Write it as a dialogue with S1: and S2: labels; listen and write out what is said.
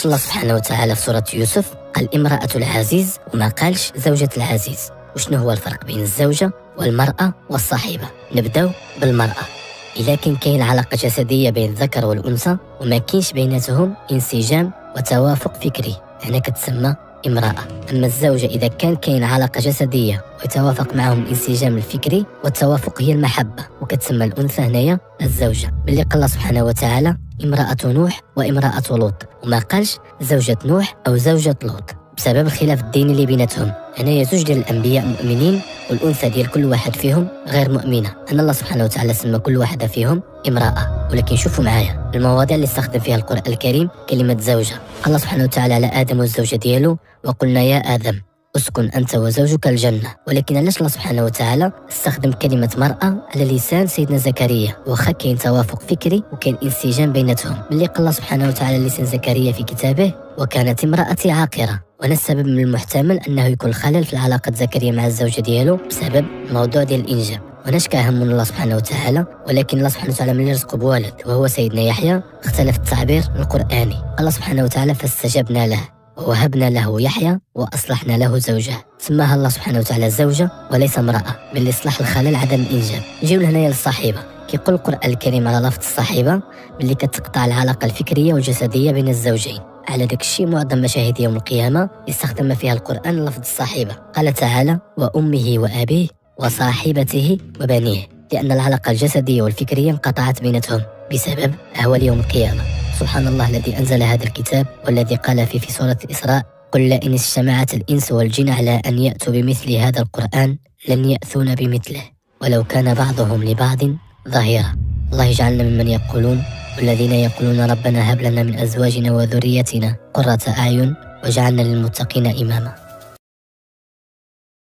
S1: علاش الله سبحانه وتعالى في سورة يوسف قال امرأة العزيز وما قالش زوجة العزيز؟ وشنو هو الفرق بين الزوجة والمرأة والصاحبة؟ نبداو بالمرأة. إذا كاين علاقة جسدية بين الذكر والأنثى وما كاينش بيناتهم انسجام وتوافق فكري، هنا كتسمى امرأة. أما الزوجة إذا كاين علاقة جسدية ويتوافق معهم الانسجام الفكري والتوافق هي المحبة، وكتسمى الأنثى هنايا الزوجة. باللي قال الله سبحانه وتعالى امرأة نوح وامرأة لوط، وما قالش زوجة نوح أو زوجة لوط بسبب الخلاف الديني اللي بيناتهم. هنايا زوج ديال الأنبياء مؤمنين والأنثى ديال كل واحد فيهم غير مؤمنة. هنا الله سبحانه وتعالى سمى كل واحدة فيهم امرأة. ولكن شوفوا معايا المواضيع اللي استخدم فيها القرآن الكريم كلمة زوجة. قال الله سبحانه وتعالى على آدم والزوجة ديالو وقلنا يا آدم اسكن أنت وزوجك الجنة. ولكن علاش الله سبحانه وتعالى استخدم كلمة مرأة على لسان سيدنا زكريا واخا كاين توافق فكري وكاين انسجام بيناتهم؟ ملي قال الله سبحانه وتعالى لسان زكريا في كتابه وكانت امرأتي عاقرة، وأنا السبب من المحتمل أنه يكون خلل في العلاقة زكريا مع الزوجة ديالو بسبب موضوع ديال الإنجاب. وناش كاهم من الله سبحانه وتعالى، ولكن الله سبحانه وتعالى ملي رزقه بولد وهو سيدنا يحيى اختلف التعبير القرآني. الله سبحانه وتعالى فاستجبنا له ووهبنا له يحيى وأصلحنا له زوجه، سماها الله سبحانه وتعالى زوجة وليس امرأة، باللي إصلاح الخلل عدم الإنجاب. نجيو لهنايا للصاحبة. كيقول القرآن الكريم على لفظ الصاحبة باللي كتقطع العلاقة الفكرية والجسدية بين الزوجين. على داك الشيء معظم مشاهد يوم القيامة يستخدم فيها القرآن لفظ الصاحبة. قال تعالى وأمه وأبيه وصاحبته وبنيه، لأن العلاقة الجسدية والفكرية انقطعت بينتهم بسبب أهوال يوم القيامة. سبحان الله الذي أنزل هذا الكتاب والذي قال فيه في سورة الإسراء قل لئن اجتمعت الإنس والجن على أن يأتوا بمثل هذا القرآن لن يأتون بمثله ولو كان بعضهم لبعض ظهيرا. الله يجعلنا ممن يقولون والذين يقولون ربنا هب لنا من أزواجنا وذريتنا قرة أعين واجعلنا للمتقين إماما.